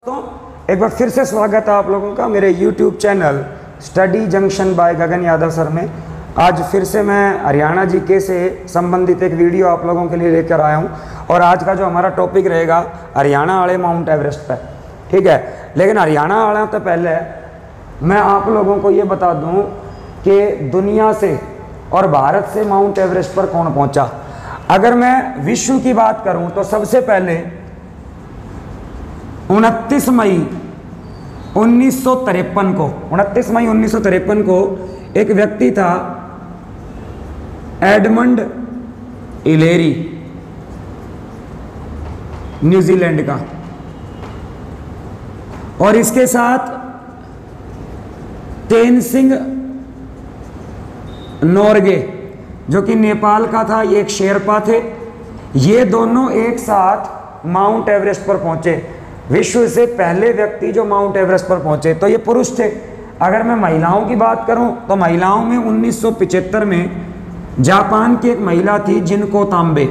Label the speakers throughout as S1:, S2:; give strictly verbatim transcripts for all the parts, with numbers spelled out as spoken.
S1: तो एक बार फिर से स्वागत है आप लोगों का मेरे YouTube channel study junction by Gagan Yadav sir में। आज फिर से मैं हरियाणा जीके से संबंधित एक वीडियो आप लोगों के लिए लेकर आया हूं और आज का जो हमारा टॉपिक रहेगा हरियाणा वाले माउंट एवरेस्ट पर, ठीक है। लेकिन हरियाणा वाला तो पहले मैं आप लोगों को ये बता दूं कि दुनिया से और भारत से माउंट एवरेस्ट पर कौन पहुँचा। अगर मैं विश्व की बात करूँ तो सबसे पहले उनतीस मई उन्नीस सौ तिरपन को उनतीस मई उन्नीस सौ तिरपन को एक व्यक्ति था एडमंड हिलेरी, न्यूजीलैंड का, और इसके साथ तेनसिंग नोरगे जो कि नेपाल का था, ये एक शेरपा थे। ये दोनों एक साथ माउंट एवरेस्ट पर पहुंचे। विश्व से पहले व्यक्ति जो माउंट एवरेस्ट पर पहुंचे तो ये पुरुष थे। अगर मैं महिलाओं की बात करूं तो महिलाओं में उन्नीस सौ पचहत्तर में जापान की एक महिला थी जिनको तांबे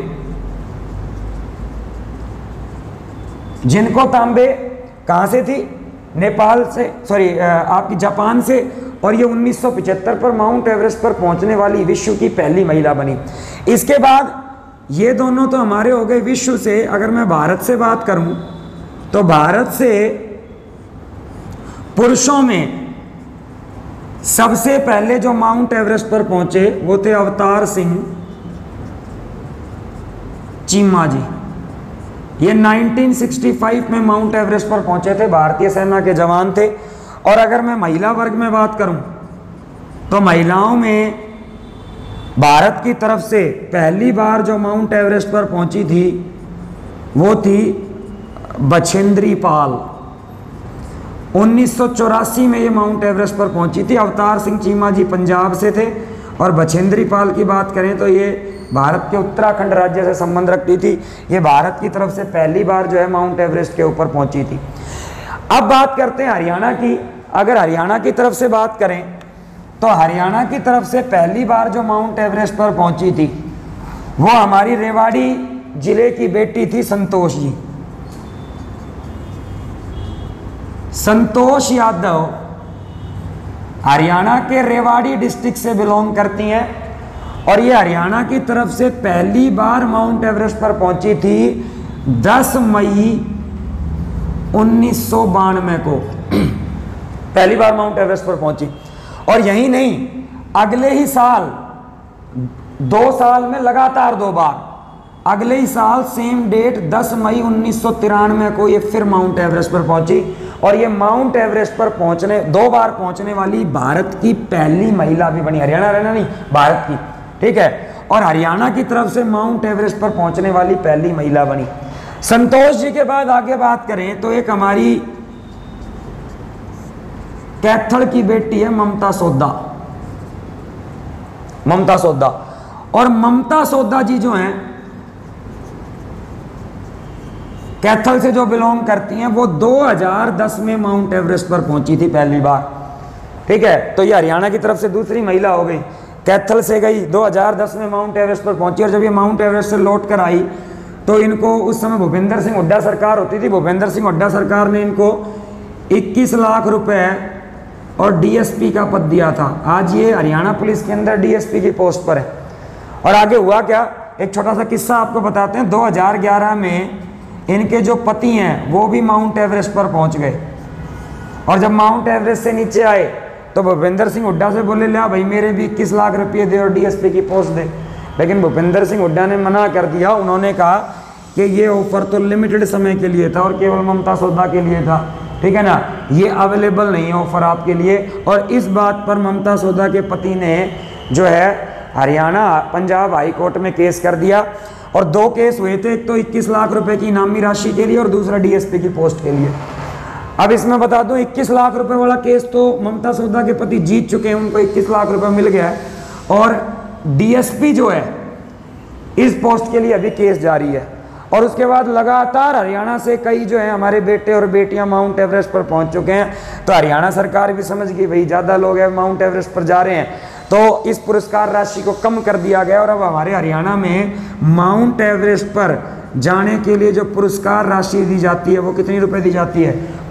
S1: जिनको तांबे कहां से थी? नेपाल से, सॉरी आपकी जापान से। और ये उन्नीस सौ पचहत्तर पर माउंट एवरेस्ट पर पहुंचने वाली विश्व की पहली महिला बनी। इसके बाद ये दोनों तो हमारे हो गए विश्व से। अगर मैं भारत से बात करूं तो भारत से पुरुषों में सबसे पहले जो माउंट एवरेस्ट पर पहुंचे वो थे अवतार सिंह चीमा जी। ये उन्नीस सौ पैंसठ में माउंट एवरेस्ट पर पहुंचे थे, भारतीय सेना के जवान थे। और अगर मैं महिला वर्ग में बात करूं तो महिलाओं में भारत की तरफ से पहली बार जो माउंट एवरेस्ट पर पहुंची थी वो थी बछेंद्री पाल। उन्नीस सौ चौरासी में ये माउंट एवरेस्ट पर पहुंची थी। अवतार सिंह चीमा जी पंजाब से थे और बछेंद्री पाल की बात करें तो ये भारत के उत्तराखंड राज्य से संबंध रखती थी। ये भारत की तरफ से पहली बार जो है माउंट एवरेस्ट के ऊपर पहुंची थी। अब बात करते हैं हरियाणा की। अगर हरियाणा की तरफ से बात करें तो हरियाणा की तरफ से पहली बार जो माउंट एवरेस्ट पर पहुंची थी वो हमारी रेवाड़ी जिले की बेटी थी संतोष जी। संतोष यादव हरियाणा के रेवाड़ी डिस्ट्रिक्ट से बिलोंग करती हैं और ये हरियाणा की तरफ से पहली बार माउंट एवरेस्ट पर पहुंची थी दस मई उन्नीस सौ बानवे को पहली बार माउंट एवरेस्ट पर पहुंची। और यही नहीं, अगले ही साल दो साल में लगातार दो बार अगले ही साल सेम डेट दस मई उन्नीस सौ तिरानवे को ये फिर माउंट एवरेस्ट पर पहुंची। और ये माउंट एवरेस्ट पर पहुंचने दो बार पहुंचने वाली भारत की पहली महिला भी बनी। हरियाणा हरियाणा नहीं, भारत की, ठीक है। और हरियाणा की तरफ से माउंट एवरेस्ट पर पहुंचने वाली पहली महिला बनी। संतोष जी के बाद आगे बात करें तो एक हमारी कैथल की बेटी है ममता सोदा। ममता सोदा और ममता सोदा जी जो हैं कैथल से जो बिलोंग करती हैं वो दो हज़ार दस में माउंट एवरेस्ट पर पहुंची थी पहली बार, ठीक है। तो ये हरियाणा की तरफ से दूसरी महिला हो गई। कैथल से गई, दो हज़ार दस में माउंट एवरेस्ट पर पहुंची और जब ये माउंट एवरेस्ट से लौट कर आई तो इनको उस समय भूपेंद्र सिंह हुड्डा सरकार होती थी। भूपेंद्र सिंह हुड्डा सरकार ने इनको इक्कीस लाख रुपए और डीएसपी का पद दिया था। आज ये हरियाणा पुलिस के अंदर डीएसपी की पोस्ट पर है। और आगे हुआ क्या, एक छोटा सा किस्सा आपको बताते हैं। दो हज़ार ग्यारह में इनके जो पति हैं वो भी माउंट एवरेस्ट पर पहुंच गए और जब माउंट एवरेस्ट से नीचे आए तो भूपेंद्र सिंह हुड्डा से बोले लिया भाई मेरे भी इक्कीस लाख रुपए दे और डीएसपी की पोस्ट दे। लेकिन भूपेंद्र सिंह हुड्डा ने मना कर दिया। उन्होंने कहा कि ये ऑफर तो लिमिटेड समय के लिए था और केवल ममता सोदा के लिए था, ठीक है ना, ये अवेलेबल नहीं है ऑफर आपके लिए। और इस बात पर ममता सोदा के पति ने जो है हरियाणा पंजाब हाई कोर्ट में केस कर दिया और दो केस हुए थे। एक तो इक्कीस लाख रुपए की इनामी राशि के लिए और दूसरा डीएसपी की पोस्ट के लिए। अब इसमें बता दूं इक्कीस लाख रुपए वाला केस तो ममता सोदा के पति जीत चुके हैं, उनको इक्कीस लाख रुपए मिल गया है। और डीएसपी जो है इस पोस्ट के लिए अभी केस जारी है। और उसके बाद लगातार हरियाणा से कई जो है हमारे बेटे और बेटियां माउंट एवरेस्ट पर पहुंच चुके हैं। तो हरियाणा सरकार भी समझ गई भाई ज़्यादा लोग हैं माउंट एवरेस्ट पर जा रहे हैं, तो इस पुरस्कार राशि को कम कर दिया गया। और अब हमारे हरियाणा में माउंट एवरेस्ट पर जाने के लिए जो पुरस्कार राशि दी जाती है वो कितनी रुपए दी जाती है?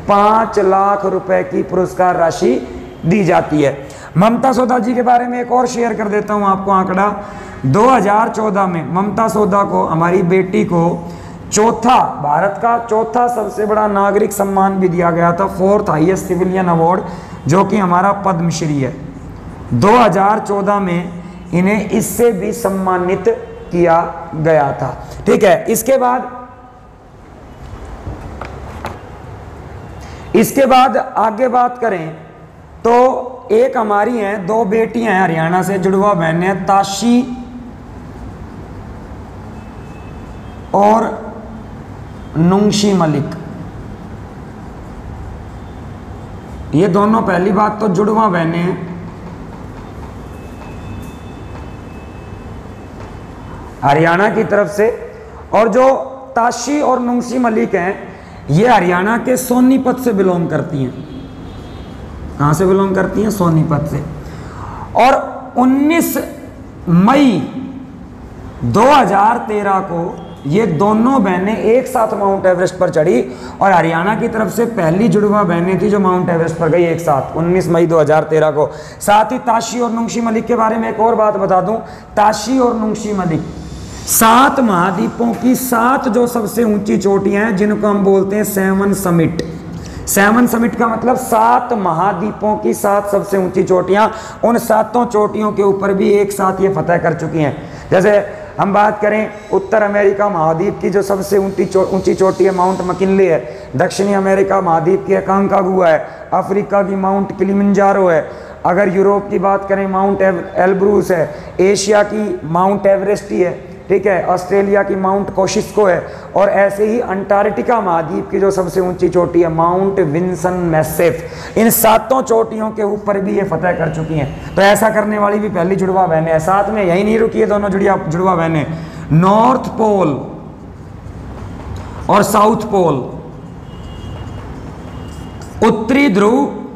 S1: पांच लाख रुपए की पुरस्कार राशि दी जाती है। ममता सोदा जी के बारे में एक और शेयर कर देता हूं आपको आंकड़ा। दो हज़ार चौदह में ममता सोदा को, हमारी बेटी को, चौथा, भारत का चौथा सबसे बड़ा नागरिक सम्मान भी दिया गया था, फोर्थ हाईएस्ट सिविलियन अवार्ड, जो कि हमारा पद्मश्री है। दो हज़ार चौदह में इन्हें इससे भी सम्मानित किया गया था। ठीक है, इसके बाद इसके बाद आगे बात करें तो एक हमारी हैं, दो बेटियां हैं हरियाणा से, जुड़वा बहन है, ताशी और नुंशी मलिक। ये दोनों, पहली बात तो जुड़वा बहनें हैं, हरियाणा की तरफ से, और जो ताशी और नुंशी मलिक हैं ये हरियाणा के सोनीपत से बिलोंग करती हैं। कहां से बिलोंग करती हैं? सोनीपत से। और उन्नीस मई दो हज़ार तेरह को ये दोनों बहनें एक साथ माउंट एवरेस्ट पर चढ़ी, और हरियाणा की तरफ से पहली जुड़वा बहनें थी जो माउंट एवरेस्ट पर गई एक साथ, उन्नीस मई दो हज़ार तेरह को। साथ ही ताशी और नुंशी मलिक के बारे में एक और बात बता दूं, ताशी और नुंशी मलिक सात महाद्वीपों की सात जो सबसे ऊंची चोटियां हैं, जिनको हम बोलते हैं सेवन समिट। सेवन समिट का मतलब सात महाद्वीपों की सात सबसे ऊंची चोटियां, उन सातों चोटियों के ऊपर भी एक साथ ये फतह कर चुकी हैं। जैसे हम बात करें उत्तर अमेरिका महाद्वीप की जो सबसे ऊंची चो, ऊंची चोटी है माउंट मकिनले है, दक्षिणी अमेरिका महाद्वीप की अकांकागुआ है, अफ्रीका की माउंट किलिमंजारो है, अगर यूरोप की बात करें माउंट एल्ब्रूस है, एशिया की माउंट एवरेस्ट ही है, ठीक है, ऑस्ट्रेलिया की माउंट कोशिस्को है, और ऐसे ही अंटार्कटिका महाद्वीप की जो सबसे ऊंची चोटी है माउंट विंसन मैसिफ। इन सातों चोटियों के ऊपर भी ये फतह कर चुकी हैं। तो ऐसा करने वाली भी पहली जुड़वा बहनें हैं। साथ में यही नहीं रुकी है दोनों जुड़िया जुड़वा बहनें, नॉर्थ पोल और साउथ पोल, उत्तरी ध्रुव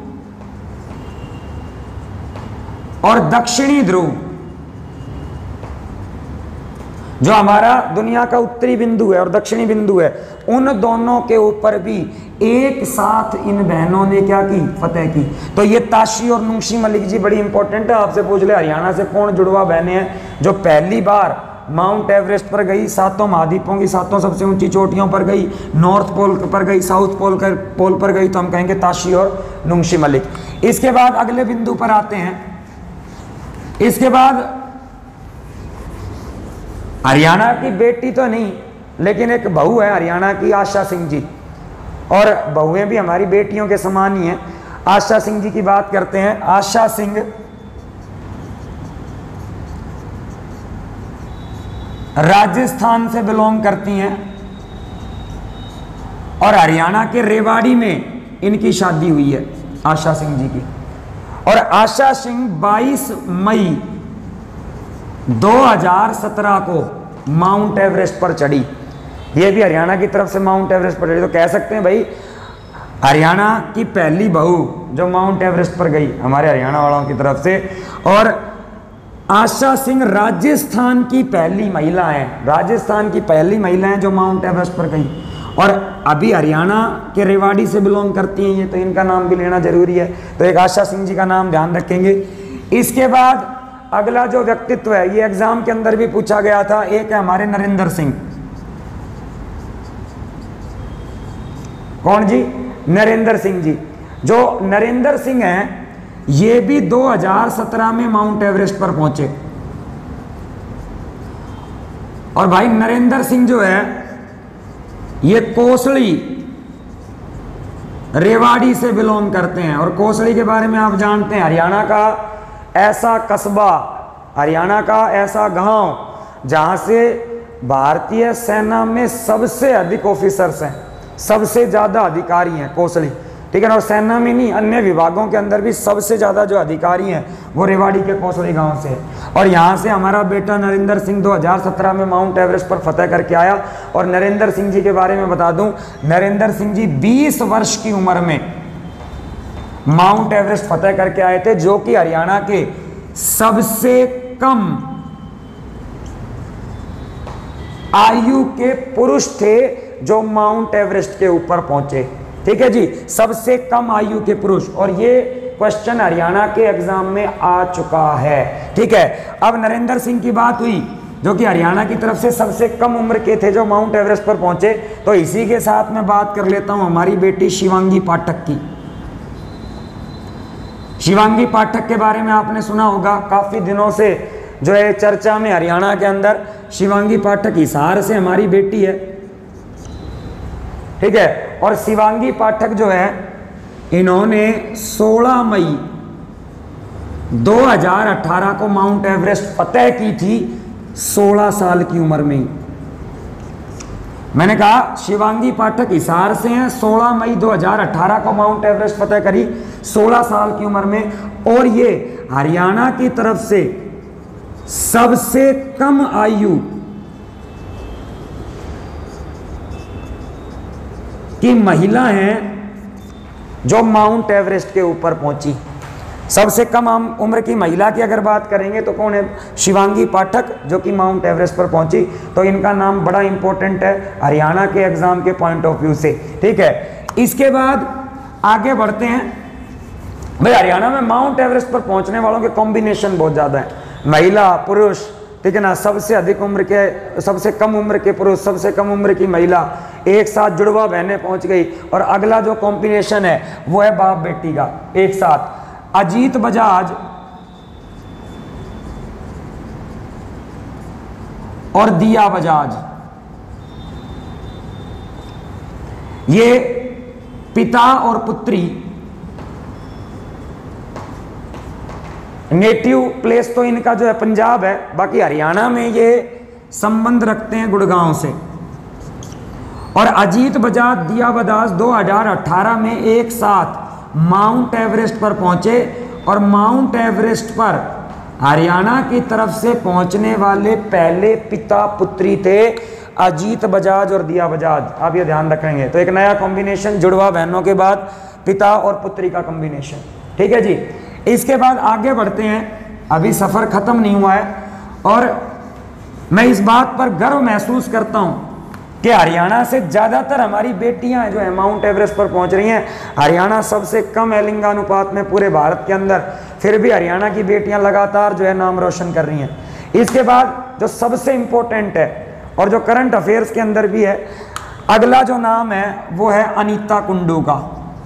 S1: और दक्षिणी ध्रुव, जो हमारा दुनिया का उत्तरी बिंदु है और दक्षिणी बिंदु है, उन दोनों के ऊपर भी एक साथ इन बहनों ने क्या की? फतह की। तो ये ताशी और नुंशी मलिक जी बड़ी इंपॉर्टेंट है, आपसे पूछ ले हरियाणा से कौन जुड़वा बहनें हैं जो पहली बार माउंट एवरेस्ट पर गई, सातों महाद्वीपों की सातों सबसे ऊंची चोटियों पर गई, नॉर्थ पोल पर गई, साउथ पोल कर पोल पर गई, तो हम कहेंगे ताशी और नुंशी मलिक। इसके बाद अगले बिंदु पर आते हैं। इसके बाद हरियाणा की बेटी तो नहीं, लेकिन एक बहू है हरियाणा की, आशा सिंह जी, और बहुएं भी हमारी बेटियों के समान ही हैं। आशा सिंह जी की बात करते हैं। आशा सिंह राजस्थान से बिलोंग करती हैं और हरियाणा के रेवाड़ी में इनकी शादी हुई है आशा सिंह जी की। और आशा सिंह बाईस मई दो हज़ार सत्रह को माउंट एवरेस्ट पर चढ़ी। ये भी हरियाणा की तरफ से माउंट एवरेस्ट पर चढ़ी। तो कह सकते हैं भाई हरियाणा की पहली बहू जो माउंट एवरेस्ट पर गई हमारे हरियाणा वालों की तरफ से। और आशा सिंह राजस्थान की पहली महिला है, राजस्थान की पहली महिला है जो माउंट एवरेस्ट पर गई, और अभी हरियाणा के रेवाड़ी से बिलोंग करती हैं ये, तो इनका नाम भी लेना जरूरी है। तो एक आशा सिंह जी का नाम ध्यान रखेंगे। इसके बाद अगला जो व्यक्तित्व है, ये एग्जाम के अंदर भी पूछा गया था, एक है हमारे नरेंद्र सिंह। कौन जी? नरेंद्र सिंह जी। जो नरेंद्र सिंह हैं ये भी दो हज़ार सत्रह में माउंट एवरेस्ट पर पहुंचे। और भाई नरेंद्र सिंह जो है ये कोसली रेवाड़ी से बिलोंग करते हैं। और कोसली के बारे में आप जानते हैं, हरियाणा का ऐसा कस्बा, हरियाणा का ऐसा गांव जहां से भारतीय सेना में सबसे अधिक ऑफिसर्स हैं, सबसे ज्यादा अधिकारी हैं कोसली, ठीक है ना। और सेना में नहीं, अन्य विभागों के अंदर भी सबसे ज्यादा जो अधिकारी हैं वो रेवाड़ी के कोसली गांव से है। और यहाँ से हमारा बेटा नरेंद्र सिंह दो हज़ार सत्रह में माउंट एवरेस्ट पर फतह करके आया। और नरेंद्र सिंह जी के बारे में बता दूं, नरेंद्र सिंह जी बीस वर्ष की उम्र में माउंट एवरेस्ट फतह करके आए थे, जो कि हरियाणा के सबसे कम आयु के पुरुष थे जो माउंट एवरेस्ट के ऊपर पहुंचे। ठीक है जी, सबसे कम आयु के पुरुष, और ये क्वेश्चन हरियाणा के एग्जाम में आ चुका है। ठीक है, अब नरेंद्र सिंह की बात हुई जो कि हरियाणा की तरफ से सबसे कम उम्र के थे जो माउंट एवरेस्ट पर पहुंचे। तो इसी के साथ मैं बात कर लेता हूं हमारी बेटी शिवांगी पाठक की। शिवांगी पाठक के बारे में आपने सुना होगा, काफी दिनों से जो है चर्चा में हरियाणा के अंदर। शिवांगी पाठक हिसार से हमारी बेटी है, ठीक है। और शिवांगी पाठक जो है इन्होंने सोलह मई दो हज़ार अठारह को माउंट एवरेस्ट फतेह की थी, सोलह साल की उम्र में। मैंने कहा शिवांगी पाठक हिसार से हैं, सोलह मई दो हज़ार अठारह को माउंट एवरेस्ट फतेह करी, सोलह साल की उम्र में। और ये हरियाणा की तरफ से सबसे कम आयु की महिला हैं जो माउंट एवरेस्ट के ऊपर पहुंची। सबसे कम उम्र की महिला की अगर बात करेंगे तो कौन है? शिवांगी पाठक, जो कि माउंट एवरेस्ट पर पहुंची। तो इनका नाम बड़ा इंपॉर्टेंट है हरियाणा के एग्जाम के पॉइंट ऑफ व्यू से, ठीक है। इसके बाद आगे बढ़ते हैं। भाई हरियाणा में माउंट एवरेस्ट पर पहुंचने वालों के कॉम्बिनेशन बहुत ज्यादा है, महिला पुरुष, ठीक है ना। सबसे अधिक उम्र के, सबसे कम उम्र के पुरुष, सबसे कम उम्र की महिला, एक साथ जुड़वा बहनें पहुंच गई। और अगला जो कॉम्बिनेशन है वो है बाप बेटी का एक साथ। अजीत बजाज और दिया बजाज, ये पिता और पुत्री, नेटिव प्लेस तो इनका जो है पंजाब है, बाकी हरियाणा में ये संबंध रखते हैं गुड़गांव से। और अजीत बजाज दिया बजाज दो हज़ार अठारह में एक साथ माउंट एवरेस्ट पर पहुंचे। और माउंट एवरेस्ट पर हरियाणा की तरफ से पहुंचने वाले पहले पिता पुत्री थे अजीत बजाज और दिया बजाज। आप ये ध्यान रखेंगे। तो एक नया कॉम्बिनेशन, जुड़वा बहनों के बाद पिता और पुत्री का कॉम्बिनेशन, ठीक है जी। इसके बाद आगे बढ़ते हैं। अभी सफर खत्म नहीं हुआ है और मैं इस बात पर गर्व महसूस करता हूं कि हरियाणा से ज्यादातर हमारी बेटियां जो है माउंट एवरेस्ट पर पहुंच रही हैं। हरियाणा सबसे कम है लिंगानुपात में पूरे भारत के अंदर, फिर भी हरियाणा की बेटियां लगातार जो है नाम रोशन कर रही हैं। इसके बाद जो सबसे इंपॉर्टेंट है और जो करंट अफेयर्स के अंदर भी है, अगला जो नाम है वो है अनीता कुंडू का।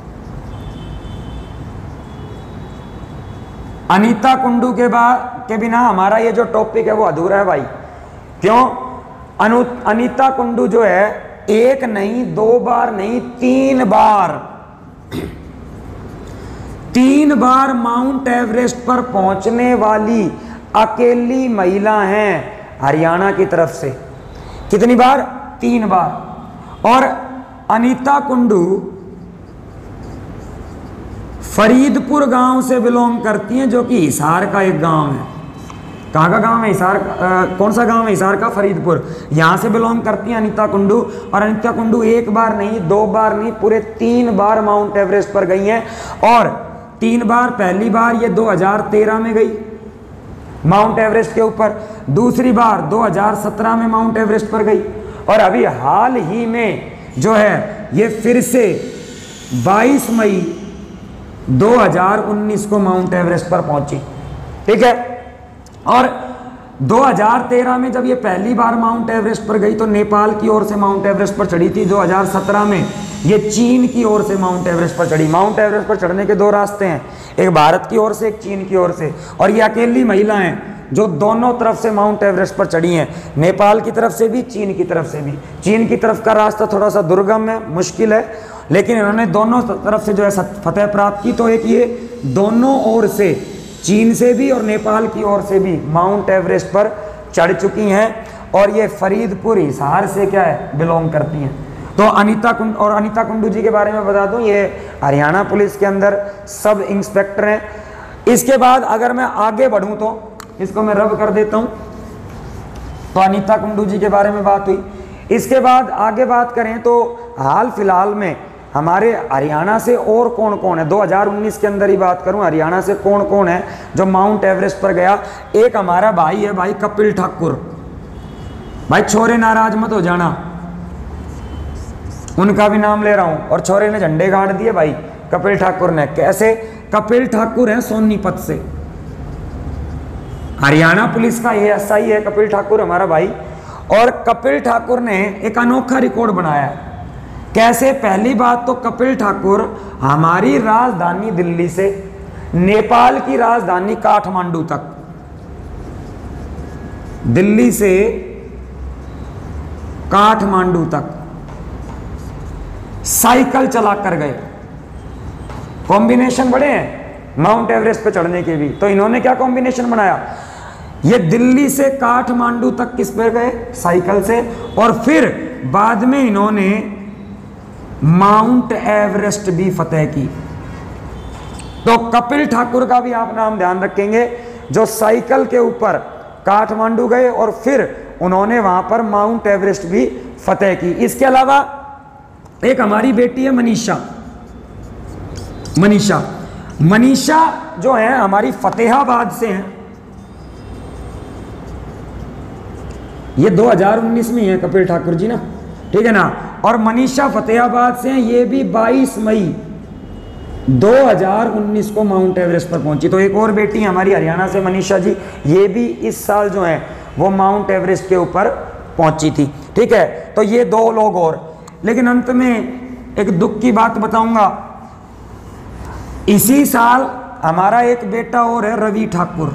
S1: अनीता कुंडू के बाद के बिना हमारा ये जो टॉपिक है वो अधूरा है भाई। क्यों? अनु अनीता कुंडू जो है एक नहीं, दो बार नहीं, तीन बार तीन बार माउंट एवरेस्ट पर पहुंचने वाली अकेली महिला हैं हरियाणा की तरफ से। कितनी बार? तीन बार। और अनीता कुंडू फरीदपुर गांव से बिलोंग करती हैं, जो कि हिसार का एक गांव है। कहाँ का गांव है? हिसार का। कौन सा गांव है? हिसार का फरीदपुर। यहाँ से बिलोंग करती हैं अनीता कुंडू। और अनीता कुंडू एक बार नहीं, दो बार नहीं, पूरे तीन बार माउंट एवरेस्ट पर गई हैं। और तीन बार, पहली बार ये दो हज़ार तेरह में गई माउंट एवरेस्ट के ऊपर, दूसरी बार दो हज़ार सत्रह में माउंट एवरेस्ट पर गई, और अभी हाल ही में जो है ये फिर से बाईस मई दो हज़ार उन्नीस को माउंट एवरेस्ट पर पहुंची, ठीक है। और दो हज़ार तेरह में जब ये पहली बार माउंट एवरेस्ट पर गई तो नेपाल की ओर से माउंट एवरेस्ट पर चढ़ी थी। दो हज़ार सत्रह में ये चीन की ओर से माउंट एवरेस्ट पर चढ़ी। माउंट एवरेस्ट पर चढ़ने के दो रास्ते हैं, एक भारत की ओर से, एक चीन की ओर से। और ये अकेली महिला हैं जो दोनों तरफ से माउंट एवरेस्ट पर चढ़ी हैं, नेपाल की तरफ से भी, चीन की तरफ से भी। चीन की तरफ का रास्ता थोड़ा सा दुर्गम है, मुश्किल है, लेकिन इन्होंने दोनों तरफ से जो है फतेह प्राप्त की। तो एक ये दोनों ओर से, चीन से भी और नेपाल की ओर से भी माउंट एवरेस्ट पर चढ़ चुकी हैं। और ये फरीदपुर हिसार से क्या है? बिलोंग करती हैं। तो अनीता कुंड और अनीता कुंडू जी के बारे में बता दूं, ये हरियाणा पुलिस के अंदर सब इंस्पेक्टर हैं। इसके बाद अगर मैं आगे बढ़ूं तो इसको मैं रब कर देता हूं। तो अनीता कुंडू जी के बारे में बात हुई। इसके बाद आगे बात करें तो हाल फिलहाल में हमारे हरियाणा से और कौन कौन है, दो हज़ार उन्नीस के अंदर ही बात करूं, हरियाणा से कौन कौन है जो माउंट एवरेस्ट पर गया। एक हमारा भाई है भाई कपिल ठाकुर। भाई छोरे नाराज मत हो जाना, उनका भी नाम ले रहा हूं। और छोरे ने झंडे गाड़ दिए भाई कपिल ठाकुर ने। कैसे? कपिल ठाकुर है सोनीपत से, हरियाणा पुलिस का ये एस आई है कपिल ठाकुर हमारा भाई। और कपिल ठाकुर ने एक अनोखा रिकॉर्ड बनाया। कैसे? पहली बात तो कपिल ठाकुर हमारी राजधानी दिल्ली से नेपाल की राजधानी काठमांडू तक, दिल्ली से काठमांडू तक साइकिल चलाकर गए। कॉम्बिनेशन बड़े हैं माउंट एवरेस्ट पे चढ़ने के भी। तो इन्होंने क्या कॉम्बिनेशन बनाया? ये दिल्ली से काठमांडू तक किस पे गए? साइकिल से। और फिर बाद में इन्होंने माउंट एवरेस्ट भी फतेह की। तो कपिल ठाकुर का भी आप नाम ध्यान रखेंगे, जो साइकिल के ऊपर काठमांडू गए और फिर उन्होंने वहां पर माउंट एवरेस्ट भी फतेह की। इसके अलावा एक हमारी बेटी है मनीषा। मनीषा मनीषा जो है हमारी फतेहाबाद से हैं। ये दो हज़ार उन्नीस में है कपिल ठाकुर जी ना, ठीक है ना। और मनीषा फतेहाबाद से हैं। ये भी बाईस मई दो हज़ार उन्नीस को माउंट एवरेस्ट पर पहुंची। तो एक और बेटी हमारी हरियाणा से मनीषा जी, ये भी इस साल जो है वो माउंट एवरेस्ट के ऊपर पहुंची थी, ठीक है। तो ये दो लोग और। लेकिन अंत में एक दुख की बात बताऊंगा। इसी साल हमारा एक बेटा और है रवि ठाकुर।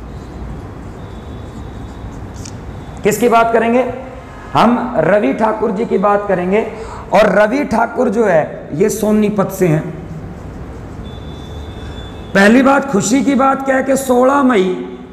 S1: किसकी बात करेंगे? हम रवि ठाकुर जी की बात करेंगे। और रवि ठाकुर जो है ये सोनीपत से हैं। पहली बात खुशी की बात क्या है कि सोलह मई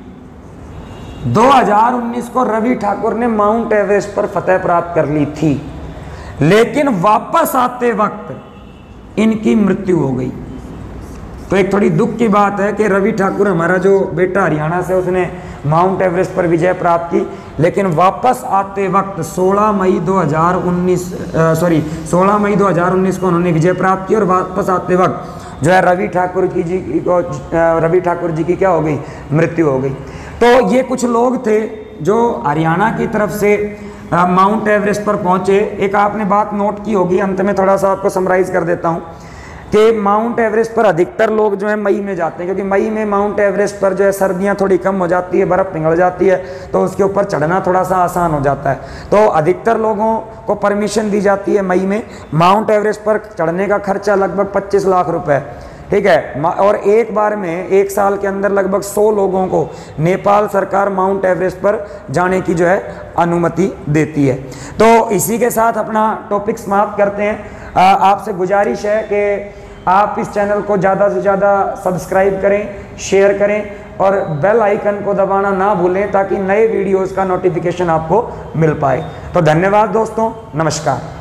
S1: दो हज़ार उन्नीस को रवि ठाकुर ने माउंट एवरेस्ट पर फतेह प्राप्त कर ली थी। लेकिन वापस आते वक्त इनकी मृत्यु हो गई। तो एक थोड़ी दुख की बात है कि रवि ठाकुर हमारा जो बेटा हरियाणा से, उसने माउंट एवरेस्ट पर विजय प्राप्त की, लेकिन वापस आते वक्त सोलह मई दो हज़ार उन्नीस सॉरी सोलह मई दो हज़ार उन्नीस को उन्होंने विजय प्राप्त की। और वापस आते वक्त जो है रवि ठाकुर की जी को रवि ठाकुर जी की क्या हो गई? मृत्यु हो गई। तो ये कुछ लोग थे जो हरियाणा की तरफ से माउंट एवरेस्ट पर पहुंचे। एक आपने बात नोट की होगी, अंत में थोड़ा सा आपको समराइज कर देता हूं कि माउंट एवरेस्ट पर अधिकतर लोग जो है मई में जाते हैं, क्योंकि मई में माउंट एवरेस्ट पर जो है सर्दियां थोड़ी कम हो जाती है, बर्फ़ पिघल जाती है, तो उसके ऊपर चढ़ना थोड़ा सा आसान हो जाता है। तो अधिकतर लोगों को परमिशन दी जाती है मई में। माउंट एवरेस्ट पर चढ़ने का खर्चा लगभग पच्चीस लाख रुपए, ठीक है। और एक बार में एक साल के अंदर लगभग सौ लोगों को नेपाल सरकार माउंट एवरेस्ट पर जाने की जो है अनुमति देती है। तो इसी के साथ अपना टॉपिक समाप्त करते हैं। आपसे गुजारिश है कि आप इस चैनल को ज़्यादा से ज़्यादा सब्सक्राइब करें, शेयर करें और बेल आइकन को दबाना ना भूलें, ताकि नए वीडियोस का नोटिफिकेशन आपको मिल पाए। तो धन्यवाद दोस्तों, नमस्कार।